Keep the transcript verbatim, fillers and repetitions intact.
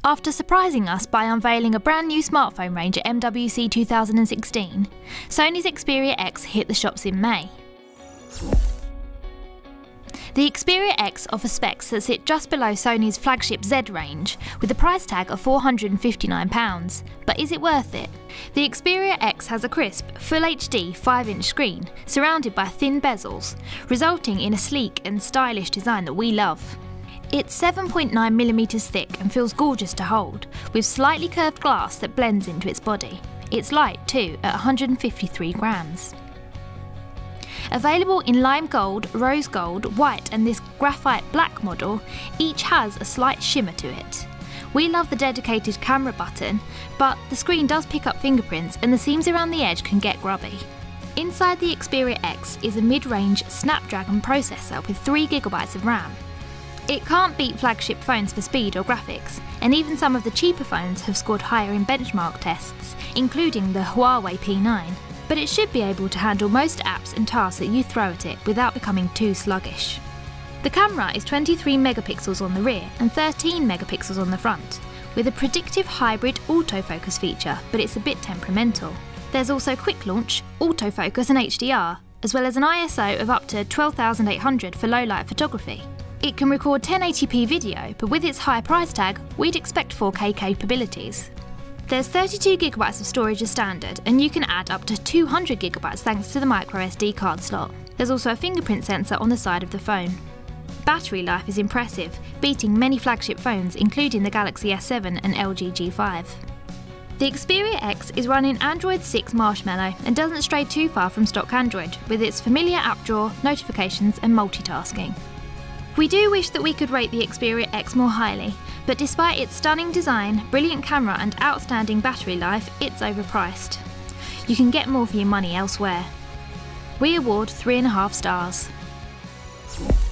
After surprising us by unveiling a brand new smartphone range at M W C two thousand sixteen, Sony's Xperia X hit the shops in May. The Xperia X offers specs that sit just below Sony's flagship Z range, with a price tag of four hundred and fifty-nine pounds. But is it worth it? The Xperia X has a crisp, Full H D five inch screen, surrounded by thin bezels, resulting in a sleek and stylish design that we love. It's seven point nine millimeters thick and feels gorgeous to hold, with slightly curved glass that blends into its body. It's light too, at one hundred and fifty-three grams. Available in lime gold, rose gold, white and this graphite black model, each has a slight shimmer to it. We love the dedicated camera button, but the screen does pick up fingerprints and the seams around the edge can get grubby. Inside the Xperia X is a mid-range Snapdragon processor with three gigabytes of RAM. It can't beat flagship phones for speed or graphics, and even some of the cheaper phones have scored higher in benchmark tests, including the Huawei P nine. But it should be able to handle most apps and tasks that you throw at it without becoming too sluggish. The camera is twenty-three megapixels on the rear and thirteen megapixels on the front, with a predictive hybrid autofocus feature, but it's a bit temperamental. There's also quick launch, autofocus and H D R, as well as an I S O of up to twelve thousand eight hundred for low light photography. It can record ten eighty p video, but with its high price tag, we'd expect four K capabilities. There's thirty-two gigabytes of storage as standard, and you can add up to two hundred gigabytes thanks to the micro S D card slot. There's also a fingerprint sensor on the side of the phone. Battery life is impressive, beating many flagship phones including the Galaxy S seven and L G G five. The Xperia X is running Android six Marshmallow and doesn't stray too far from stock Android, with its familiar app drawer, notifications and multitasking. We do wish that we could rate the Xperia X more highly, but despite its stunning design, brilliant camera and outstanding battery life, it's overpriced. You can get more for your money elsewhere. We award three and a half stars.